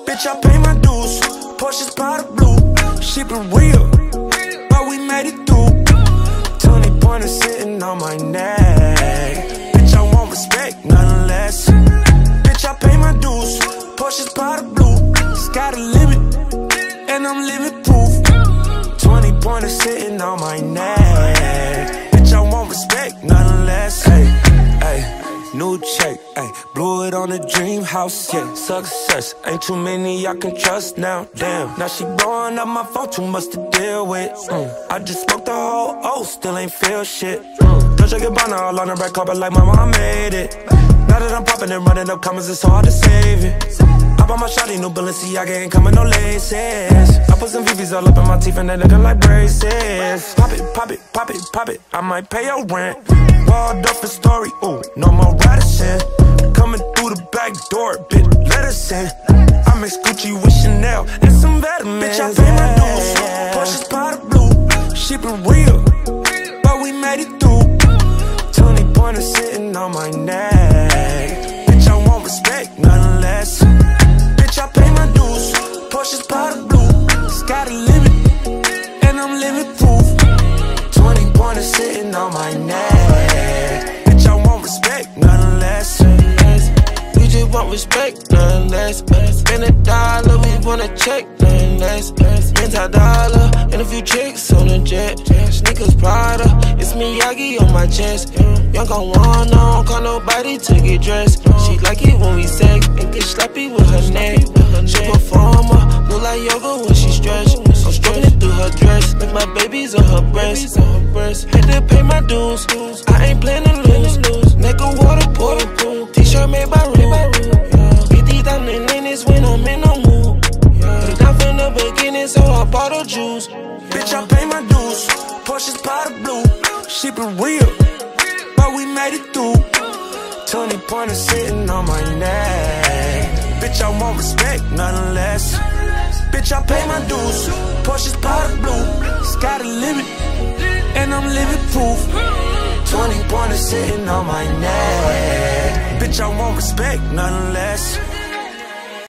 Bitch, I pay my dues. Porsche's powder blue. She been real, but we made it through. 20 pointers sitting on my neck. Bitch, I want respect, nothing less. Bitch, I pay my dues. Porsche's powder blue. Sky the limit, and I'm living proof. 20 pointers sitting on my neck. Bitch, I want respect, nothing less. Ay, ay. New check, ayy, blew it on a dream house, yeah, success, ain't too many I can trust now, damn. Now she blowing up my phone, too much to deal with, I just smoked the whole O, still ain't feel shit, Don't get by all on the red carpet like mama, I made it. Now that I'm popping and running up comments, it's hard to save it. I bought my shawty new Balenciaga, ain't coming no laces. I put some VVs all up in my teeth and they looking like braces. Pop it, pop it, pop it, pop it, I might pay your rent. Walled up a story, ooh, no more Radisson. Coming through the back door, bitch, let us in. I mix Gucci with Chanel and some vitamins. Bitch, I pay my dues, Porsche's powder blue. She been real, but we made it through. 20 pointers sitting on my neck. Bitch, I want respect, nothing less. Bitch, I pay my dues, Porsche's powder blue. Sky the limit, and I'm living proof. 20 pointers sitting on my neck. Bitch, I want respect, nothing less. We just want respect, nothing less. Spend $1, we wanna check, nothing less. $10 and a few chicks on the jet. Sneakers Prada, it's Miyagi on my chest. Young gon' want, don't call nobody to get dressed. She like it when we sex and get sloppy with her neck. She performer, look like yoga when she stretch. I'm stroking it through her dress, like my baby's on her breast. Had to pay my dues, I ain't playing to lose. Neck of water, pool, t-shirt made by Rue. Get these diamond in this when I'm in no mood. Put it down from the beginning, so I bought her juice. Bitch, I pay my dues, Porsche's powder blue. She been real, but we made it through. 20 pointers sitting on my neck. Bitch, I want respect, nothing less. Bitch, I pay my dues, Porsche's powder blue. Sky the limit, and I'm living proof. 20 pointers sitting on my neck. Bitch, I want respect, nothing less.